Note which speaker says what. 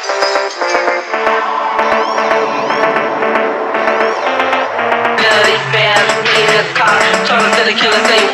Speaker 1: Fans, me in the car, trying to the killer say